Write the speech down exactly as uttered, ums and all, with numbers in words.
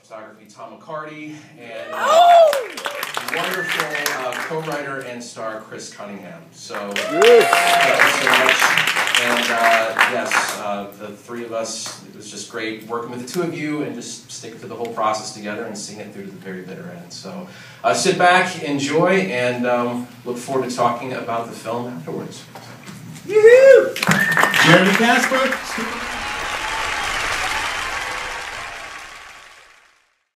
photography, Tom McCarty, and uh, wonderful uh, co-writer and star Chris Cunningham. So thank you so much. And uh, yes, uh, the three of us, it was just great working with the two of you and just sticking to the whole process together and seeing it through to the very bitter end. So uh, sit back, enjoy, and um, look forward to talking about the film afterwards. Woohoo! Jeremy Casper.